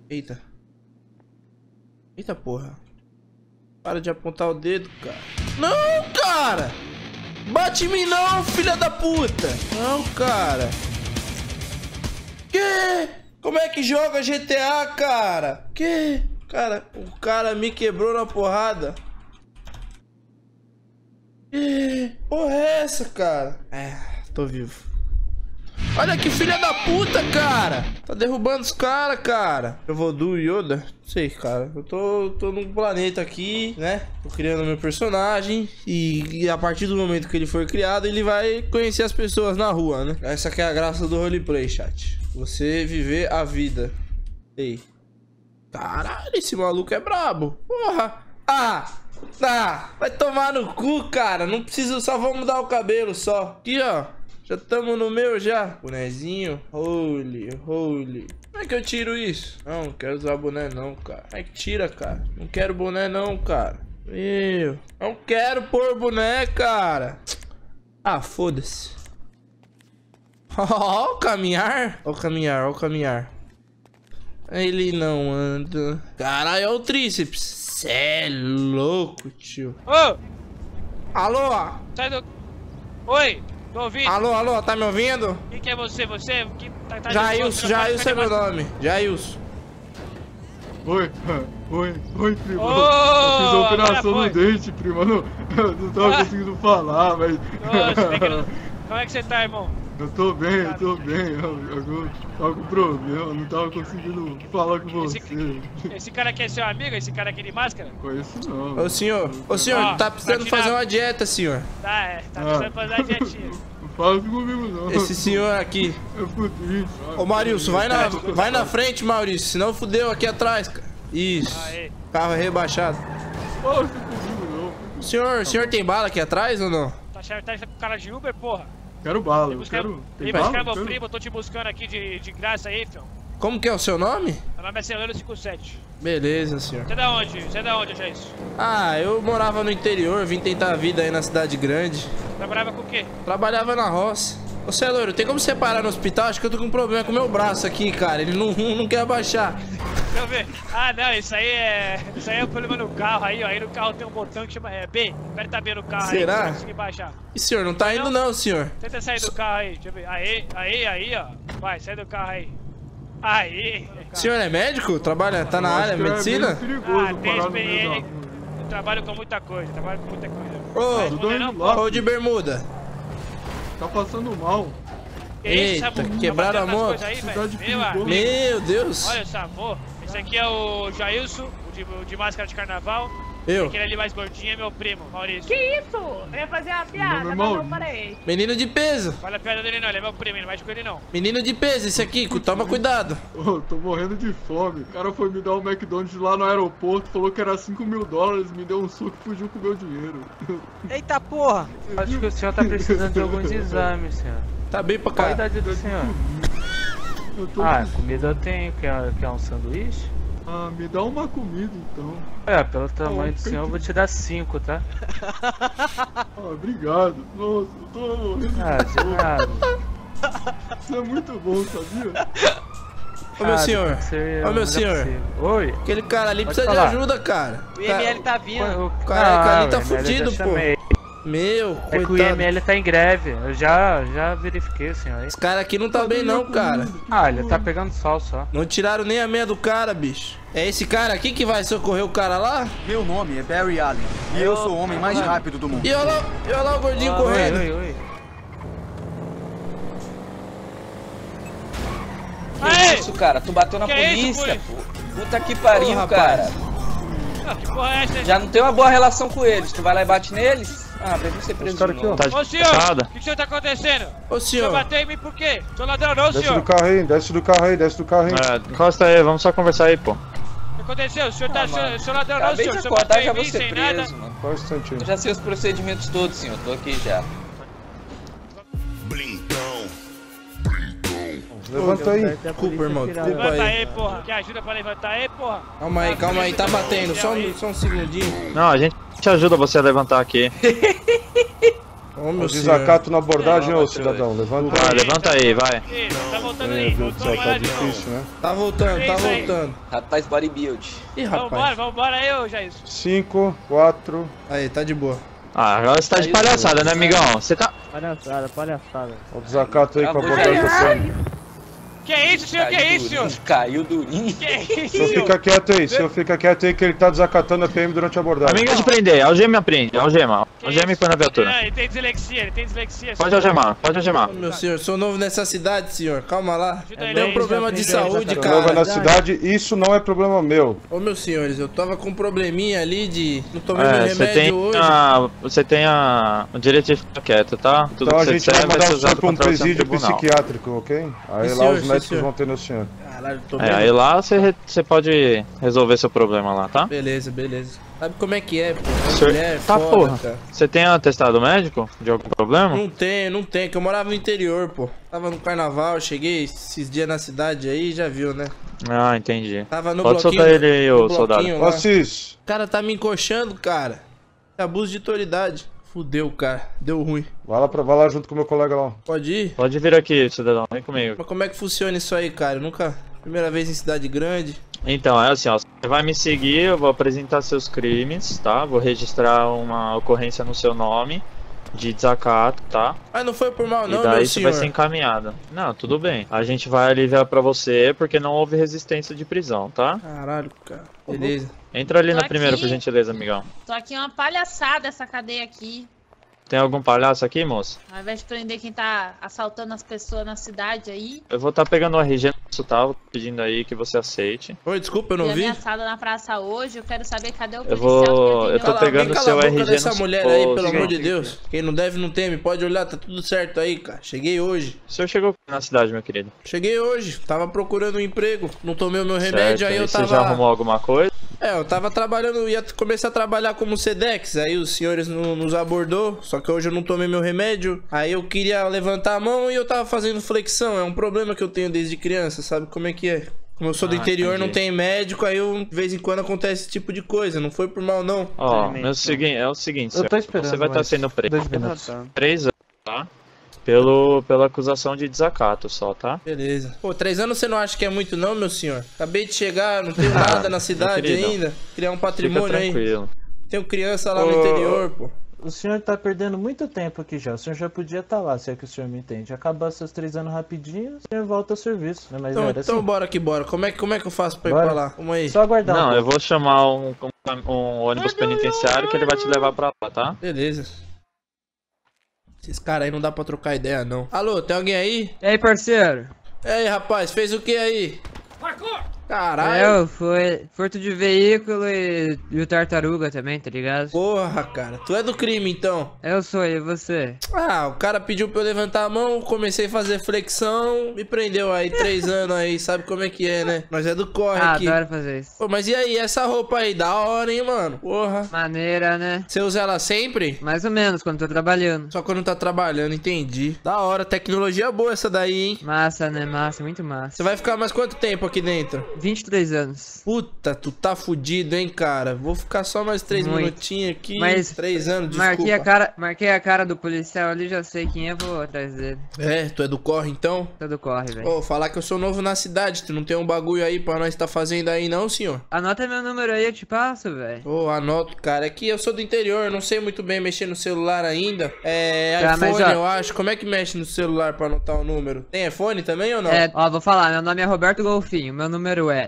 Eita. Eita porra. Para de apontar o dedo, cara. Não, cara! Bate em mim não, filha da puta! Não, cara. Que? Como é que joga GTA, cara? Que? Cara, o cara me quebrou na porrada. Que porra é essa, cara? É, tô vivo. Olha que filha da puta, cara. Tá derrubando os caras, cara. Eu vou do Yoda? Não sei, cara. Eu tô num planeta aqui, né? Tô criando meu personagem. E a partir do momento que ele for criado, ele vai conhecer as pessoas na rua, né? Essa que é a graça do roleplay, chat. Você viver a vida. Ei. Caralho, esse maluco é brabo. Porra. Vai tomar no cu, cara. Não precisa, só vou mudar o cabelo só. Aqui, ó. Já tamo no meu já. Bonezinho. Holy. Como é que eu tiro isso? Não quero usar boné não, cara. Como é que tira, cara? Não quero boné não, cara. Meu. Não quero pôr boné, cara. Ah, foda-se. Ó o caminhar. Ó o caminhar. Ele não anda. Caralho, olha o tríceps. Cê é louco, tio. Ô! Alô? Sai do... Oi! Tô ouvindo? Alô, tá me ouvindo? Quem que é você? Você? Que tá Jailson é meu nome. Jailson. Oi, primo. Ô, Eu fiz a operação agora no dente, primo. Eu não tava conseguindo falar, mas... Como é que você tá, irmão? Eu tô bem. Eu tava com problema, não tava conseguindo falar com você. Esse cara aqui é seu amigo? Esse cara aqui de máscara? Conheço não. Ô senhor, tá precisando fazer uma dieta, senhor. Tá precisando fazer uma dietinha. Não fala comigo não. Esse senhor aqui. Eu fudi. Ô Maurício, vai na frente, Maurício, senão fudeu aqui atrás, cara. Isso. Aê. Carro rebaixado. Fala comigo não. O senhor tem bala aqui atrás ou não? Tá com cara de Uber, porra? Quero bala, eu quero... Vem buscar meu primo, eu tô te buscando aqui de graça aí, filho. Como que é o seu nome? Meu nome é Celeiro 57. Beleza, senhor. Você é da onde, já isso? Ah, eu morava no interior, vim tentar a vida aí na cidade grande. Trabalhava com o quê? Trabalhava na roça. Ô, Celeiro, tem como você parar no hospital? Acho que eu tô com um problema com o meu braço aqui, cara. Ele não quer abaixar. Deixa eu ver. Ah, não, isso aí é o problema no carro aí, ó. Aí no carro tem um botão que chama B. Aperta B no carro. Será? Aí, pra você conseguir baixar. E senhor, não tá indo não, senhor. Tenta sair do carro aí, deixa eu ver. Aí, ó. Vai, sai do carro aí. Aí. O senhor é médico? Trabalha, tá na área, medicina? É perigoso Tem parar no meio da experiência. rua. Eu trabalho com muita coisa, Vai responder não, pô. Ô, de bermuda. Tá passando mal. Que isso, Eita, Samu? quebraram Tá a batendo nas moto. coisas aí, Cidade velho? Meu perigosa. amigo. Meu Deus. Olha, Samu. Esse aqui é o Jailson, o de máscara de carnaval. Eu. Aquele ali mais gordinho é meu primo, Maurício. Que isso? Eu ia fazer uma piada, mas não parei. Menino de peso. Fala a piada dele não, ele é meu primo, ele não mexe com ele não. Menino de peso, esse aqui, toma cuidado. Ô, tô morrendo de fome. O cara foi me dar um McDonald's lá no aeroporto, falou que era $5 mil, me deu um soco e fugiu com o meu dinheiro. Eita porra! Acho que o senhor tá precisando de alguns exames, senhor. Tá bem pra Qual a cá. idade do senhor? Eu tô Ah, com... comida eu tenho, quer um sanduíche? Ah, me dá uma comida então. Pelo tamanho do senhor eu vou te dar 5, tá? Ah, obrigado. Nossa, eu tô morrendo Ah, de nada. Isso é muito bom, sabia? Ô meu senhor, ô meu não é senhor. possível. Oi? Aquele cara ali Pode precisa falar. de ajuda, cara. O IML tá vindo. O cara ali tá o IML fudido, eu já pô. chamei. Meu, É que o coitado. IML tá em greve, eu já verifiquei, senhor. Aí. Esse cara aqui não tá bem não, cara. Ah, ele tá pegando sol só. Não tiraram nem a meia do cara, bicho. É esse cara aqui que vai socorrer o cara lá? Meu nome é Barry Allen e eu sou o homem mais rápido do mundo. E olha lá o gordinho correndo. Oi. Que isso, cara? Tu bateu na Que é isso, polícia, polícia? pô. Puta que pariu, Ô, rapaz. cara. Ah, que porra é essa? Já não tem uma boa relação com eles. Tu vai lá e bate neles? Ah, pra você ser preso de novo. Ô senhor, o que tá acontecendo? Ô O senhor senhor, bateu em mim por quê? Sou ladrão não, senhor. desce do carro aí. Encosta aí, vamos só conversar aí, pô. O que aconteceu? O senhor tá mano. sou ladrão não, Acabei senhor. de O senhor acordar bateu já em vou mim ser sem nada. preso, mano. Qual instantinho? Eu já sei os procedimentos todos, senhor. Tô aqui já. Levanta aí. desculpa, irmão, desculpa Levanta aí. aí, porra. Quer ajuda pra levantar aí, porra? Calma aí, tá batendo, só um segundinho. Não, a gente ajuda você a levantar aqui. Ô, meu O desacato na abordagem, Não, ô cidadão, levanta Ah, levanta aí, vai. Isso, tá voltando É, aí, viu, voltou tá agora de difícil, novo. né? Tá voltando, tá Isso aí. voltando. Rapaz, bodybuild. Ih, rapaz. Vambora aí, ô Jair. 5, 4... Aí, tá de boa. Ah, agora você tá de palhaçada, né, amigão? Você tá... Palhaçada. O desacato aí com a Acabou, abordagem Jair. assim. Que isso, senhor? Que isso, senhor? Caiu durinho. Que isso, O senhor fica quieto aí, o senhor fica quieto aí que ele tá desacatando a PM durante a abordagem. Amigo de prender, algema prende, algema. Algema e põe na viatura. Não, ele tem dislexia. Pode algemar, pode algemar. Ô, meu senhor, sou novo nessa cidade, senhor. Calma lá. Ajuda ele Tem aí, um problema de saúde, Nova na cara. cidade, isso não é problema meu. Ô, meus senhores, eu tava com um probleminha ali de... Não tomei meu É, você tem, remédio hoje. você tem o direito de ficar quieto, tá? Tudo Então a que você gente vai disser mandar ser o senhor usado pra um contra você no presídio tribunal. psiquiátrico, ok? Aí Sim, lá senhor, os sim, médicos senhor. vão ter no senhor. Caralho, tô É, aí lá você pode resolver seu problema lá, tá? Beleza, beleza. Sabe como é que é, pô? Senhor- Mulher é Tá, foda, porra. cara. Você tem atestado médico de algum problema? Não tem, que eu morava no interior, pô. Tava no carnaval, cheguei esses dias na cidade aí, já viu, né? Ah, entendi. Tava no Pode bloquinho. soltar ele aí, no ô soldado. bloquinho lá. Ó, Cis, O cara tá me encoxando, cara. Abuso de autoridade. Fudeu, cara. Deu ruim. vai lá junto com o meu colega lá. Pode ir? Pode vir aqui, cidadão, vem comigo. Mas como é que funciona isso aí, cara? Eu nunca... Primeira vez em cidade grande. Então, é assim, ó, você vai me seguir, eu vou apresentar seus crimes, tá? Vou registrar uma ocorrência no seu nome de desacato, tá? Mas não foi por mal E não, daí meu você vai senhor. ser encaminhado. Não, tudo bem. A gente vai aliviar pra você porque não houve resistência de prisão, tá? Caralho, cara. Beleza. Entra ali Tô na primeira, aqui. por gentileza, amigão. Tô aqui uma palhaçada essa cadeia aqui. Tem algum palhaço aqui, moço? Ao invés de prender quem tá assaltando as pessoas na cidade aí. Eu vou estar pegando o RG no nosso, tá? Vou pedindo aí que você aceite. Oi, desculpa, eu não Fui vi. ameaçada na praça hoje. Eu quero saber cadê o Eu policial vou- que eu atendeu tô lá. pegando Alguém o seu cala a boca RG dessa no- mulher aí, Ô, pelo amor de seguinte. Deus. Quem não deve não teme, pode olhar, tá tudo certo aí, cara. Cheguei hoje. O senhor chegou na cidade, meu querido? Cheguei hoje. Tava procurando um emprego. Não tomei o meu remédio, Certo, aí eu você tava... já arrumou alguma coisa? É, eu tava trabalhando, ia começar a trabalhar como Sedex, aí os senhores nos abordou, só que hoje eu não tomei meu remédio, aí eu queria levantar a mão e eu tava fazendo flexão, é um problema que eu tenho desde criança, sabe como é que é? Como eu sou do interior, entendi. não tem médico, aí eu, de vez em quando acontece esse tipo de coisa, não foi por mal não. Ó, é o seguinte, Eu tô senhor, esperando, você vai estar mas sendo preso 2 minutos. 3 anos, tá? Pela acusação de desacato só, tá? Beleza. Pô, 3 anos você não acha que é muito não, meu senhor? Acabei de chegar, não tenho nada na cidade querido, ainda, criar um Fica patrimônio aí. tranquilo. Tenho criança lá no interior, pô. O senhor tá perdendo muito tempo aqui já. O senhor já podia estar lá, se é que o senhor me entende. Acabar seus 3 anos rapidinho, o senhor volta ao serviço. Não é mais Então, era então assim? bora que bora. Como é que eu faço pra ir Bora. pra lá? Vamos aí. Só aguardar Não, um eu pouco. vou chamar um ônibus penitenciário que ele vai te levar pra lá, tá? Beleza. Esses caras aí não dá pra trocar ideia, não. Alô, tem alguém aí? E aí, parceiro? E aí, rapaz, fez o que aí? Caralho. Eu, foi furto de veículo e o tartaruga também, tá ligado? Porra, cara. Tu é do crime, então? Eu sou, e você? Ah, o cara pediu pra eu levantar a mão, comecei a fazer flexão, me prendeu aí 3 anos aí, sabe como é que é, né? Nós é do corre Ah, aqui. adoro fazer isso. Pô, mas e aí, essa roupa aí? Da hora, hein, mano? Porra. Maneira, né? Você usa ela sempre? Mais ou menos, quando tô trabalhando. Só quando tá trabalhando, entendi. Da hora, tecnologia boa essa daí, hein? Massa, né? Massa, muito massa. Você vai ficar mais quanto tempo aqui dentro? 23 anos. Puta, tu tá fudido, hein, cara? Vou ficar só mais 3 Muito. minutinhos aqui. Mas 3 anos, desculpa. marquei a cara do policial ali, já sei quem é, vou atrás dele. É, tu é do corre, então? Todo corre, velho. Ô, falar que eu sou novo na cidade, tu não tem um bagulho aí pra nós tá fazendo aí não, senhor? Anota meu número aí, eu te passo, velho. Ô, anoto, cara. É que eu sou do interior, não sei muito bem mexer no celular ainda. É, Tá, mas, iPhone, ó, eu acho. Como é que mexe no celular pra anotar o número? Tem iPhone também ou não? É, ó, vou falar, meu nome é Roberto Golfinho, meu número é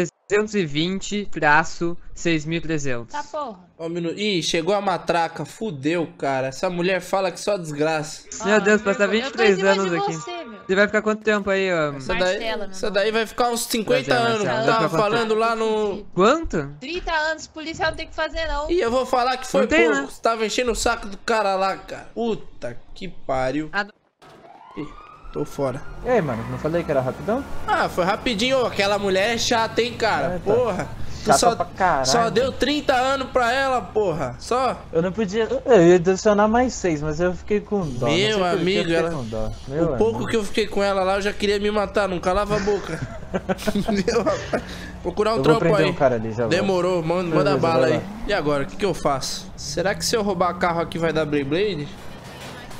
320-6300. Tá porra. Ó, um minuto. Ih, chegou a matraca. Fudeu, cara. Essa mulher fala que só desgraça. Meu Deus, passa Eu tô em 23 cima anos de aqui. você, meu. Você vai ficar quanto tempo aí, ó? Essa daí vai ficar uns 50 Marcelo, anos. Marcelo, Tava vai ficar quanto falando lá no... Quanto? 30 anos, policial não tem que fazer, não. Ih, eu vou falar que foi Não tem, pouco. né? Você tava enchendo o saco do cara lá, cara. Puta que pariu. Ah, Ih, tô fora. E aí, mano, não falei que era rapidão? Ah, foi rapidinho. Ô, aquela mulher é chata, hein, cara. É, tá. Porra. Tu Chata só, pra caralho. só deu 30 anos pra ela, porra. Só. Eu não podia. Eu ia adicionar mais 6, mas eu fiquei com dó. Não sei Meu por que eu amigo, fiquei ela... com dó. Meu O pouco amigo. que eu fiquei com ela lá, eu já queria me matar. Não calava a boca. Meu, rapaz. Procurar um Eu vou trampo prender aí. um cara ali, já volto. Demorou, manda Beleza, bala vai aí. lá. E agora, o que eu faço? Será que se eu roubar carro aqui vai dar Beyblade?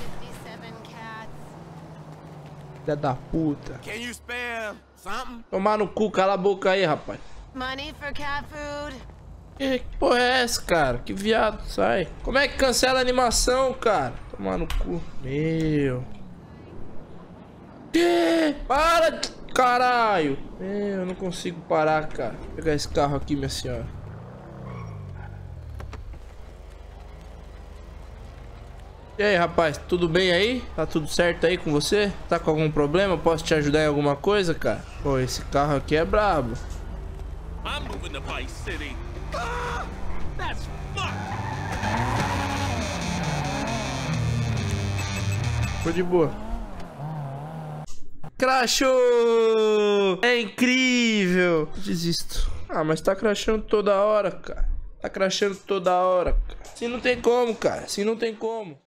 Filha da puta. Tomar no cu, cala a boca aí, rapaz. Money for cat food. Que porra é essa, cara? Que viado, sai. Como é que cancela a animação, cara? Tomar no cu. Meu. Que? Para, caralho. Meu, eu não consigo parar, cara. Vou pegar esse carro aqui, minha senhora. E aí, rapaz, tudo bem aí? Tá tudo certo aí com você? Tá com algum problema? Posso te ajudar em alguma coisa, cara? Pô, esse carro aqui é brabo. I'm moving to Vice City. That's fucked. Foi de boa. Crashou! É incrível! Desisto. Ah, mas tá crashando toda hora, cara. Tá crashando toda hora, cara. Assim não tem como, cara. Assim não tem como.